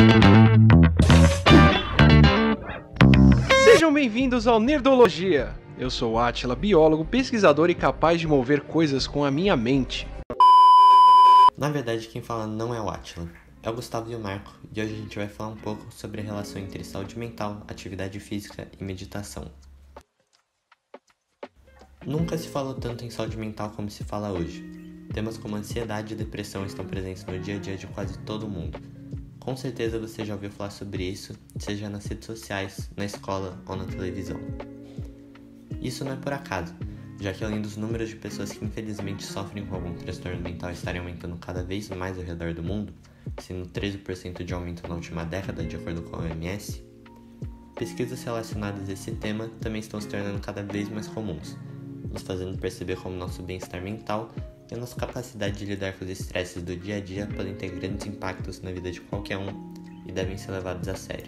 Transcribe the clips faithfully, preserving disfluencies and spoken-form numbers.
Sejam bem-vindos ao Nerdologia. Eu sou o Átila, biólogo, pesquisador e capaz de mover coisas com a minha mente. Na verdade, quem fala não é o Átila, é o Gustavo e o Marco, e hoje a gente vai falar um pouco sobre a relação entre saúde mental, atividade física e meditação. Nunca se falou tanto em saúde mental como se fala hoje. Temas como ansiedade e depressão estão presentes no dia a dia de quase todo mundo. Com certeza você já ouviu falar sobre isso, seja nas redes sociais, na escola ou na televisão. Isso não é por acaso, já que além dos números de pessoas que infelizmente sofrem com algum transtorno mental estarem aumentando cada vez mais ao redor do mundo, sendo treze por cento de aumento na última década de acordo com a O M S, pesquisas relacionadas a esse tema também estão se tornando cada vez mais comuns, nos fazendo perceber como nosso bem-estar mental e a nossa capacidade de lidar com os estresses do dia a dia podem ter grandes impactos na vida de qualquer um e devem ser levados a sério.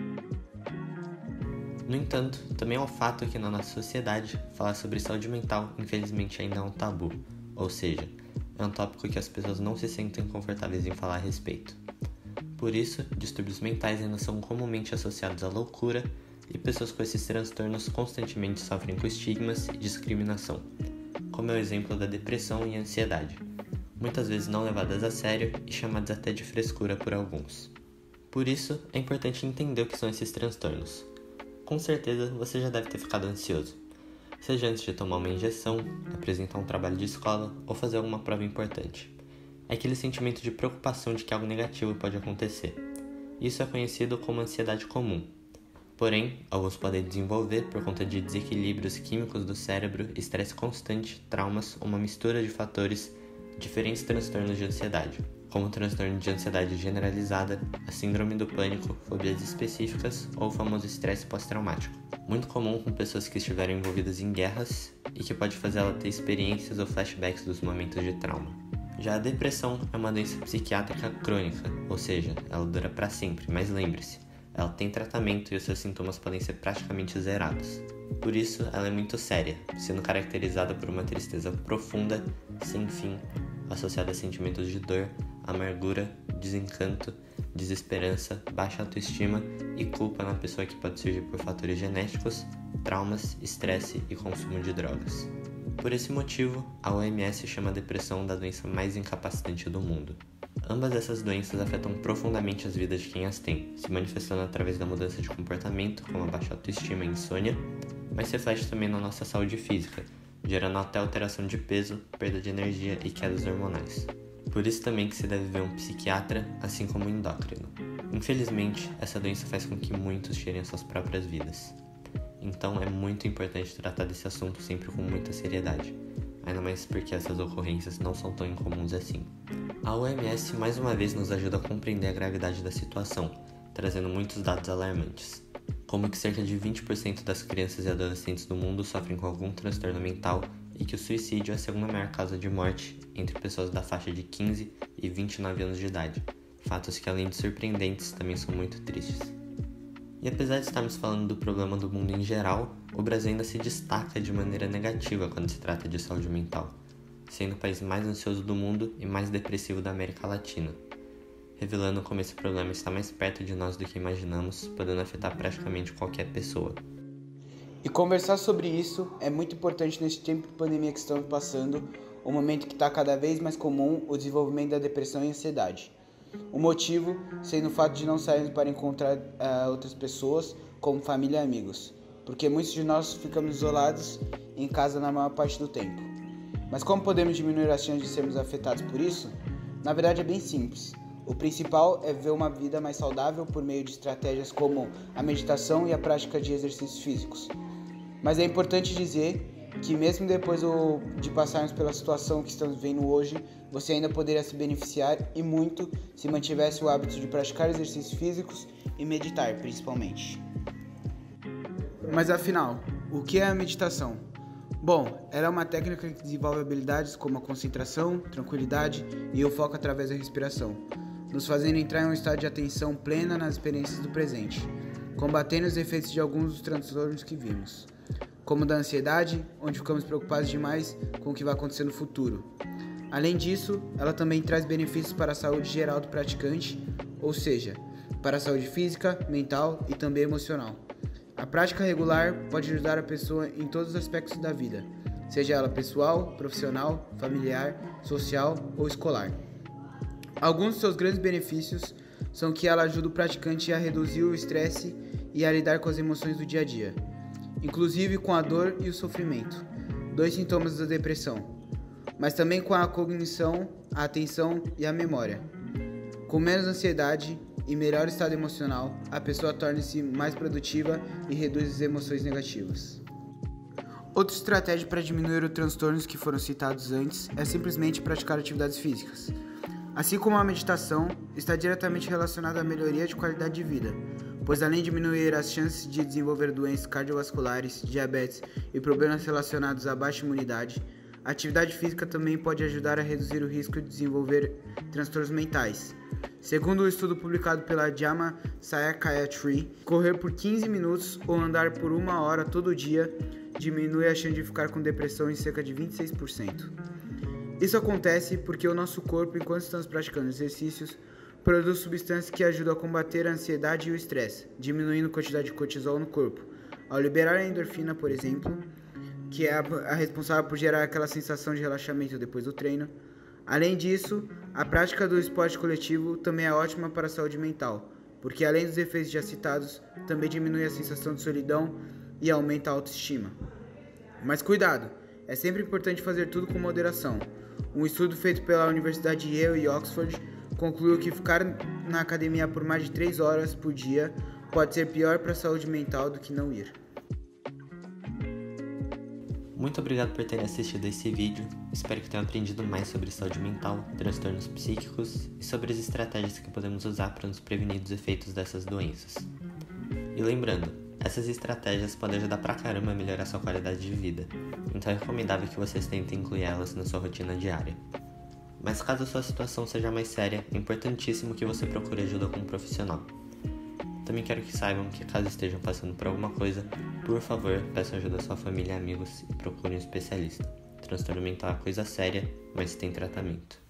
No entanto, também é um fato que na nossa sociedade, falar sobre saúde mental infelizmente ainda é um tabu, ou seja, é um tópico que as pessoas não se sentem confortáveis em falar a respeito. Por isso, distúrbios mentais ainda são comumente associados à loucura e pessoas com esses transtornos constantemente sofrem com estigmas e discriminação, como é o exemplo da depressão e ansiedade, muitas vezes não levadas a sério e chamadas até de frescura por alguns. Por isso, é importante entender o que são esses transtornos. Com certeza, você já deve ter ficado ansioso, seja antes de tomar uma injeção, apresentar um trabalho de escola ou fazer alguma prova importante. É aquele sentimento de preocupação de que algo negativo pode acontecer. Isso é conhecido como ansiedade comum. Porém, alguns podem desenvolver por conta de desequilíbrios químicos do cérebro, estresse constante, traumas ou uma mistura de fatores, diferentes transtornos de ansiedade, como o transtorno de ansiedade generalizada, a síndrome do pânico, fobias específicas ou o famoso estresse pós-traumático, muito comum com pessoas que estiveram envolvidas em guerras e que pode fazer ela ter experiências ou flashbacks dos momentos de trauma. Já a depressão é uma doença psiquiátrica crônica, ou seja, ela dura para sempre, mas lembre-se, ela tem tratamento e os seus sintomas podem ser praticamente zerados. Por isso, ela é muito séria, sendo caracterizada por uma tristeza profunda, sem fim, associada a sentimentos de dor, amargura, desencanto, desesperança, baixa autoestima e culpa na pessoa que pode surgir por fatores genéticos, traumas, estresse e consumo de drogas. Por esse motivo, a O M S chama a depressão da doença mais incapacitante do mundo. Ambas essas doenças afetam profundamente as vidas de quem as tem, se manifestando através da mudança de comportamento, como a baixa autoestima e insônia, mas se reflete também na nossa saúde física, gerando até alteração de peso, perda de energia e quedas hormonais. Por isso também que se deve ver um psiquiatra, assim como um endócrino. Infelizmente, essa doença faz com que muitos tirem suas próprias vidas. Então é muito importante tratar desse assunto sempre com muita seriedade, ainda mais porque essas ocorrências não são tão incomuns assim. A O M S mais uma vez nos ajuda a compreender a gravidade da situação, trazendo muitos dados alarmantes, como que cerca de vinte por cento das crianças e adolescentes do mundo sofrem com algum transtorno mental e que o suicídio é a segunda maior causa de morte entre pessoas da faixa de quinze e vinte e nove anos de idade, fatos que além de surpreendentes também são muito tristes. E apesar de estarmos falando do problema do mundo em geral, o Brasil ainda se destaca de maneira negativa quando se trata de saúde mental, sendo o país mais ansioso do mundo e mais depressivo da América Latina, revelando como esse problema está mais perto de nós do que imaginamos, podendo afetar praticamente qualquer pessoa. E conversar sobre isso é muito importante neste tempo de pandemia que estamos passando, um momento que está cada vez mais comum o desenvolvimento da depressão e ansiedade. O motivo sendo o fato de não sairmos para encontrar uh, outras pessoas, como família e amigos, porque muitos de nós ficamos isolados em casa na maior parte do tempo. Mas como podemos diminuir as chances de sermos afetados por isso? Na verdade é bem simples. O principal é viver uma vida mais saudável por meio de estratégias como a meditação e a prática de exercícios físicos. Mas é importante dizer que mesmo depois de passarmos pela situação que estamos vivendo hoje, você ainda poderia se beneficiar e muito se mantivesse o hábito de praticar exercícios físicos e meditar, principalmente. Mas afinal, o que é a meditação? Bom, ela é uma técnica que desenvolve habilidades como a concentração, tranquilidade e o foco através da respiração, nos fazendo entrar em um estado de atenção plena nas experiências do presente, combatendo os efeitos de alguns dos transtornos que vimos, como da ansiedade, onde ficamos preocupados demais com o que vai acontecer no futuro. Além disso, ela também traz benefícios para a saúde geral do praticante, ou seja, para a saúde física, mental e também emocional. A prática regular pode ajudar a pessoa em todos os aspectos da vida, seja ela pessoal, profissional, familiar, social ou escolar. Alguns de seus grandes benefícios são que ela ajuda o praticante a reduzir o estresse e a lidar com as emoções do dia a dia, inclusive com a dor e o sofrimento, dois sintomas da depressão, mas também com a cognição, a atenção e a memória. Com menos ansiedade e melhor estado emocional, a pessoa torna-se mais produtiva e reduz as emoções negativas. Outra estratégia para diminuir os transtornos que foram citados antes é simplesmente praticar atividades físicas. Assim como a meditação, está diretamente relacionada à melhoria de qualidade de vida, pois além de diminuir as chances de desenvolver doenças cardiovasculares, diabetes e problemas relacionados à baixa imunidade, a atividade física também pode ajudar a reduzir o risco de desenvolver transtornos mentais. Segundo o um estudo publicado pela JAMA Psychiatry, correr por quinze minutos ou andar por uma hora todo dia diminui a chance de ficar com depressão em cerca de vinte e seis por cento. Isso acontece porque o nosso corpo, enquanto estamos praticando exercícios, produz substâncias que ajudam a combater a ansiedade e o estresse, diminuindo a quantidade de cortisol no corpo. Ao liberar a endorfina, por exemplo, que é a responsável por gerar aquela sensação de relaxamento depois do treino. Além disso, a prática do esporte coletivo também é ótima para a saúde mental, porque além dos efeitos já citados, também diminui a sensação de solidão e aumenta a autoestima. Mas cuidado, é sempre importante fazer tudo com moderação. Um estudo feito pela Universidade de Yale e Oxford concluiu que ficar na academia por mais de três horas por dia pode ser pior para a saúde mental do que não ir. Muito obrigado por terem assistido esse vídeo, espero que tenham aprendido mais sobre saúde mental, transtornos psíquicos e sobre as estratégias que podemos usar para nos prevenir dos efeitos dessas doenças. E lembrando, essas estratégias podem ajudar pra caramba a melhorar sua qualidade de vida, então é recomendável que vocês tentem incluir elas na sua rotina diária. Mas caso a sua situação seja mais séria, é importantíssimo que você procure ajuda com um profissional. Também quero que saibam que caso estejam passando por alguma coisa, por favor, peçam ajuda à sua família e amigos e procurem um especialista. Transtorno mental é coisa séria, mas tem tratamento.